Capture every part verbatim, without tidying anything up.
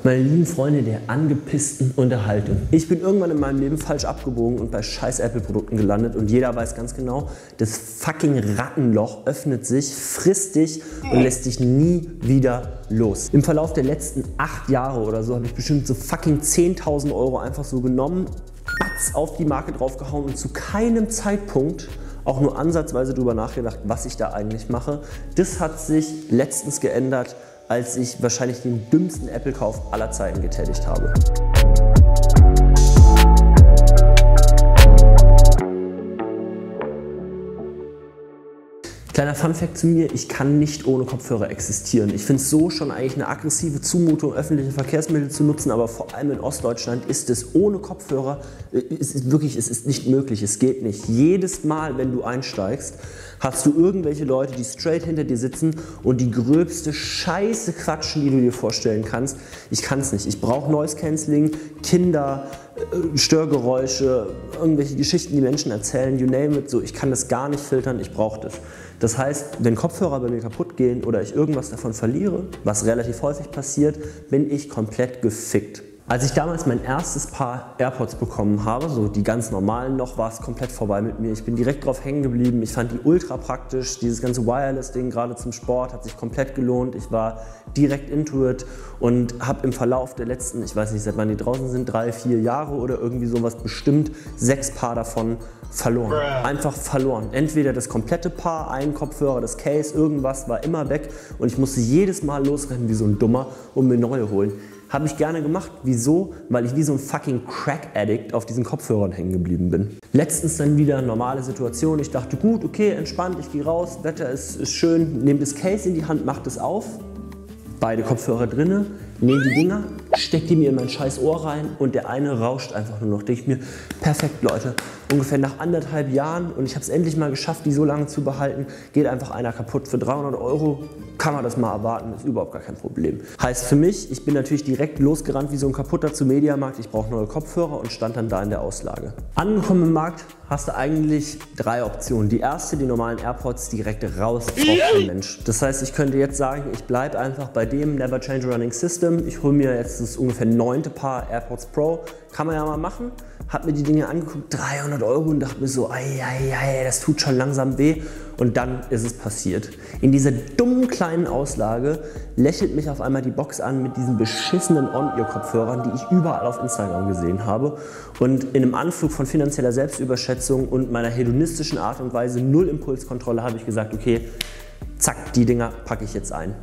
Meine lieben Freunde der angepissten Unterhaltung. Ich bin irgendwann in meinem Leben falsch abgebogen und bei scheiß Apple-Produkten gelandet und jeder weiß ganz genau, das fucking Rattenloch öffnet sich, frisst dich und lässt dich nie wieder los. Im Verlauf der letzten acht Jahre oder so habe ich bestimmt so fucking zehntausend Euro einfach so genommen, batz auf die Marke draufgehauen und zu keinem Zeitpunkt auch nur ansatzweise darüber nachgedacht, was ich da eigentlich mache. Das hat sich letztens geändert, als ich wahrscheinlich den dümmsten Apple-Kauf aller Zeiten getätigt habe. Kleiner Funfact zu mir, ich kann nicht ohne Kopfhörer existieren. Ich finde es so schon eigentlich eine aggressive Zumutung, öffentliche Verkehrsmittel zu nutzen, aber vor allem in Ostdeutschland ist es ohne Kopfhörer, es ist wirklich, es ist nicht möglich, es geht nicht. Jedes Mal, wenn du einsteigst, hast du irgendwelche Leute, die straight hinter dir sitzen und die gröbste Scheiße quatschen, die du dir vorstellen kannst. Ich kann es nicht. Ich brauche Noise Cancelling, Kinder, Störgeräusche, irgendwelche Geschichten, die Menschen erzählen, you name it. So, ich kann das gar nicht filtern, ich brauche das. Das heißt, wenn Kopfhörer bei mir kaputt gehen oder ich irgendwas davon verliere, was relativ häufig passiert, bin ich komplett gefickt. Als ich damals mein erstes Paar AirPods bekommen habe, so die ganz normalen noch, war es komplett vorbei mit mir. Ich bin direkt drauf hängen geblieben. Ich fand die ultra praktisch. Dieses ganze Wireless-Ding, gerade zum Sport, hat sich komplett gelohnt. Ich war direkt into it und habe im Verlauf der letzten, ich weiß nicht, seit wann die draußen sind, drei, vier Jahre oder irgendwie sowas, bestimmt sechs Paar davon verloren. Einfach verloren. Entweder das komplette Paar, ein Kopfhörer, das Case, irgendwas war immer weg und ich musste jedes Mal losrennen wie so ein Dummer und mir neue holen. Habe ich gerne gemacht. Wieso? Weil ich wie so ein fucking Crack-Addict auf diesen Kopfhörern hängen geblieben bin. Letztens dann wieder normale Situation. Ich dachte, gut, okay, entspannt, ich gehe raus, Wetter ist, ist schön, nehme das Case in die Hand, mache das auf, beide Kopfhörer drinne, nehme die Dinger, stecke die mir in mein scheiß Ohr rein und der eine rauscht einfach nur noch. Denke ich mir, perfekt Leute, ungefähr nach anderthalb Jahren und ich habe es endlich mal geschafft, die so lange zu behalten, geht einfach einer kaputt. Für dreihundert Euro kann man das mal erwarten, ist überhaupt gar kein Problem. Heißt für mich, ich bin natürlich direkt losgerannt wie so ein kaputter zu Mediamarkt, ich brauche neue Kopfhörer und stand dann da in der Auslage. Angekommen im Markt hast du eigentlich drei Optionen. Die erste, die normalen AirPods direkt raus, braucht kein Mensch. Das heißt, ich könnte jetzt sagen, ich bleibe einfach bei dem Never Change a Running System. Ich hole mir jetzt das ungefähr neunte Paar AirPods Pro. Kann man ja mal machen. Hab mir die Dinge angeguckt, dreihundert Euro und dachte mir so, ei, ei, ei, das tut schon langsam weh. Und dann ist es passiert. In dieser dummen kleinen Auslage lächelt mich auf einmal die Box an mit diesen beschissenen On-Ear-Kopfhörern, die ich überall auf Instagram gesehen habe. Und in einem Anflug von finanzieller Selbstüberschätzung und meiner hedonistischen Art und Weise, null Impulskontrolle, habe ich gesagt, okay, zack, die Dinger packe ich jetzt ein.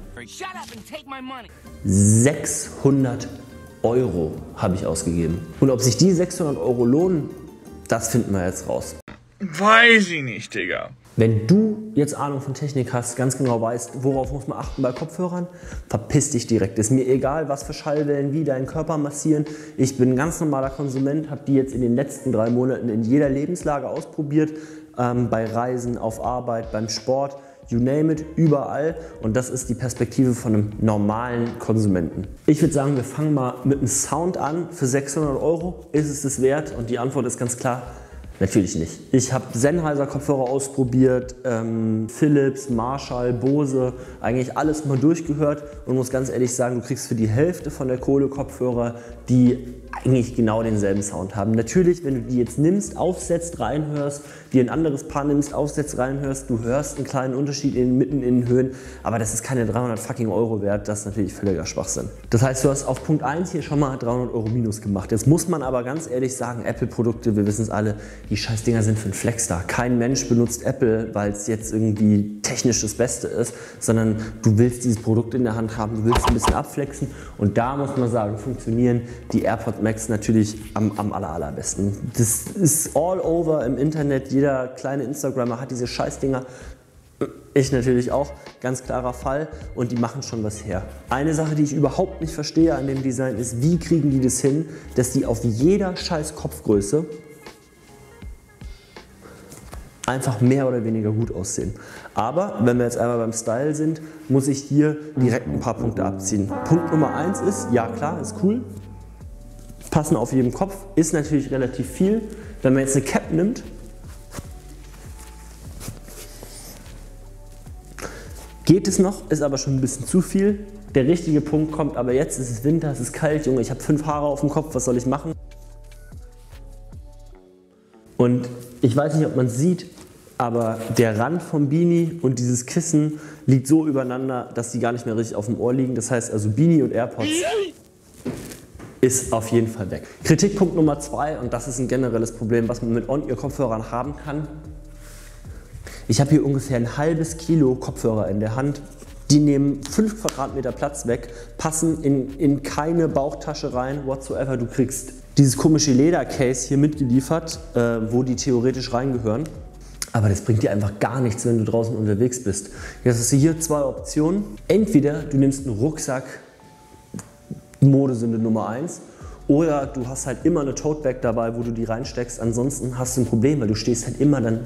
sechshundert Euro habe ich ausgegeben. Und ob sich die sechshundert Euro lohnen, das finden wir jetzt raus. Weiß ich nicht, Digga. Wenn du jetzt Ahnung von Technik hast, ganz genau weißt, worauf muss man achten bei Kopfhörern, verpiss dich direkt. Ist mir egal, was für Schallwellen wie deinen Körper massieren. Ich bin ein ganz normaler Konsument, habe die jetzt in den letzten drei Monaten in jeder Lebenslage ausprobiert. Ähm, bei Reisen, auf Arbeit, beim Sport, you name it, überall. Und das ist die Perspektive von einem normalen Konsumenten. Ich würde sagen, wir fangen mal mit einem Sound an. Für sechshundert Euro ist es das wert? Und die Antwort ist ganz klar, natürlich nicht. Ich habe Sennheiser Kopfhörer ausprobiert, ähm, Philips, Marshall, Bose, eigentlich alles mal durchgehört und muss ganz ehrlich sagen, du kriegst für die Hälfte von der Kohle Kopfhörer, die eigentlich genau denselben Sound haben. Natürlich, wenn du die jetzt nimmst, aufsetzt, reinhörst, dir ein anderes Paar nimmst, aufsetzt, reinhörst, du hörst einen kleinen Unterschied in, mitten in den Höhen, aber das ist keine dreihundert fucking Euro wert, das ist natürlich völliger Schwachsinn. Das heißt, du hast auf Punkt eins hier schon mal dreihundert Euro minus gemacht. Jetzt muss man aber ganz ehrlich sagen, Apple-Produkte, wir wissen es alle, die scheiß Dinger sind für einen Flex-Star. Kein Mensch benutzt Apple, weil es jetzt irgendwie technisch das Beste ist, sondern du willst dieses Produkt in der Hand haben, du willst ein bisschen abflexen und da muss man sagen, funktionieren die AirPods Max natürlich am, am aller, allerbesten. Das ist all over im Internet, jeder kleine Instagrammer hat diese Scheißdinger. Ich natürlich auch, ganz klarer Fall und die machen schon was her. Eine Sache, die ich überhaupt nicht verstehe an dem Design ist, wie kriegen die das hin, dass die auf jeder scheiß Kopfgröße einfach mehr oder weniger gut aussehen. Aber wenn wir jetzt einmal beim Style sind, muss ich hier direkt ein paar Punkte abziehen. Punkt Nummer eins ist, ja klar, ist cool, passen auf jedem Kopf, ist natürlich relativ viel. Wenn man jetzt eine Cap nimmt, geht es noch, ist aber schon ein bisschen zu viel. Der richtige Punkt kommt aber jetzt, es ist Winter, es ist kalt, Junge, ich habe fünf Haare auf dem Kopf, was soll ich machen? Und ich weiß nicht, ob man es sieht, aber der Rand vom Beanie und dieses Kissen liegt so übereinander, dass die gar nicht mehr richtig auf dem Ohr liegen. Das heißt also Beanie und AirPods ist auf jeden Fall weg. Kritikpunkt Nummer zwei, und das ist ein generelles Problem, was man mit On-Ear-Kopfhörern haben kann. Ich habe hier ungefähr ein halbes Kilo Kopfhörer in der Hand. Die nehmen fünf Quadratmeter Platz weg, passen in, in keine Bauchtasche rein, whatsoever. Du kriegst dieses komische Ledercase hier mitgeliefert, äh, wo die theoretisch reingehören. Aber das bringt dir einfach gar nichts, wenn du draußen unterwegs bist. Jetzt hast du hier zwei Optionen. Entweder du nimmst einen Rucksack, Modesünde Nummer eins, oder du hast halt immer eine Tote-Bag dabei, wo du die reinsteckst. Ansonsten hast du ein Problem, weil du stehst halt immer dann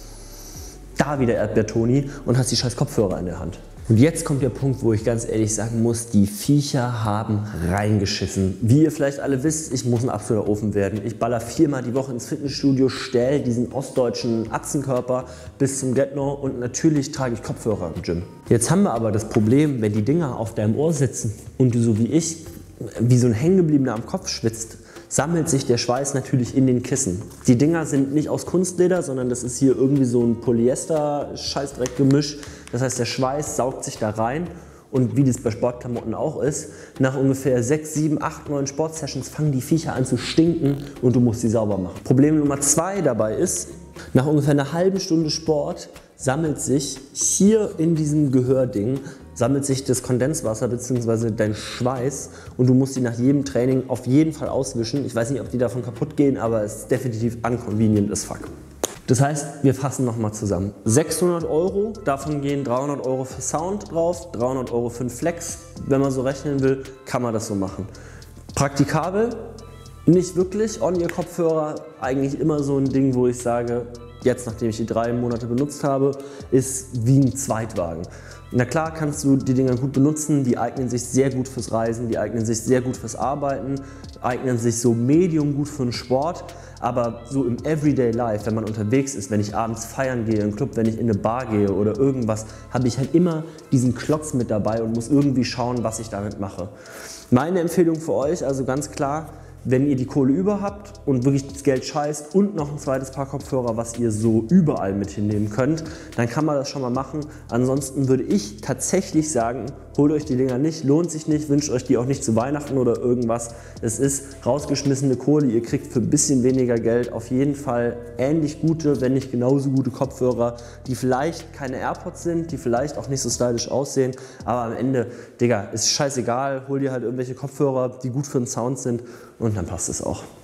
da wie der Erdbeer-Toni und hast die scheiß Kopfhörer in der Hand. Und jetzt kommt der Punkt, wo ich ganz ehrlich sagen muss, die Viecher haben reingeschissen. Wie ihr vielleicht alle wisst, ich muss ein absoluter Ofen werden. Ich baller viermal die Woche ins Fitnessstudio, stell diesen ostdeutschen Atzenkörper bis zum Get-No und natürlich trage ich Kopfhörer im Gym. Jetzt haben wir aber das Problem, wenn die Dinger auf deinem Ohr sitzen und du so wie ich, wie so ein Hängengebliebener am Kopf schwitzt, sammelt sich der Schweiß natürlich in den Kissen. Die Dinger sind nicht aus Kunstleder, sondern das ist hier irgendwie so ein Polyester-Scheißdreck-Gemisch. Das heißt, der Schweiß saugt sich da rein und wie das bei Sportklamotten auch ist, nach ungefähr sechs, sieben, acht, neun Sportsessions fangen die Viecher an zu stinken und du musst sie sauber machen. Problem Nummer zwei dabei ist, nach ungefähr einer halben Stunde Sport sammelt sich hier in diesem Gehörding sammelt sich das Kondenswasser bzw. dein Schweiß und du musst die nach jedem Training auf jeden Fall auswischen. Ich weiß nicht, ob die davon kaputt gehen, aber es ist definitiv unconvenient as fuck. Das heißt, wir fassen nochmal zusammen. sechshundert Euro, davon gehen dreihundert Euro für Sound drauf, dreihundert Euro für einen Flex. Wenn man so rechnen will, kann man das so machen. Praktikabel? Nicht wirklich. On-Ear-Kopfhörer, eigentlich immer so ein Ding, wo ich sage, jetzt nachdem ich die drei Monate benutzt habe, ist wie ein Zweitwagen. Na klar kannst du die Dinger gut benutzen, die eignen sich sehr gut fürs Reisen, die eignen sich sehr gut fürs Arbeiten, eignen sich so medium gut für den Sport, aber so im Everyday Life, wenn man unterwegs ist, wenn ich abends feiern gehe im Club, wenn ich in eine Bar gehe oder irgendwas, habe ich halt immer diesen Klotz mit dabei und muss irgendwie schauen, was ich damit mache. Meine Empfehlung für euch, also ganz klar, wenn ihr die Kohle über habt und wirklich das Geld scheißt und noch ein zweites Paar Kopfhörer, was ihr so überall mit hinnehmen könnt, dann kann man das schon mal machen. Ansonsten würde ich tatsächlich sagen, holt euch die Dinger nicht, lohnt sich nicht, wünscht euch die auch nicht zu Weihnachten oder irgendwas. Es ist rausgeschmissene Kohle, ihr kriegt für ein bisschen weniger Geld auf jeden Fall ähnlich gute, wenn nicht genauso gute Kopfhörer, die vielleicht keine AirPods sind, die vielleicht auch nicht so stylisch aussehen, aber am Ende, Digga, ist scheißegal, hol dir halt irgendwelche Kopfhörer, die gut für den Sound sind und dann passt es auch.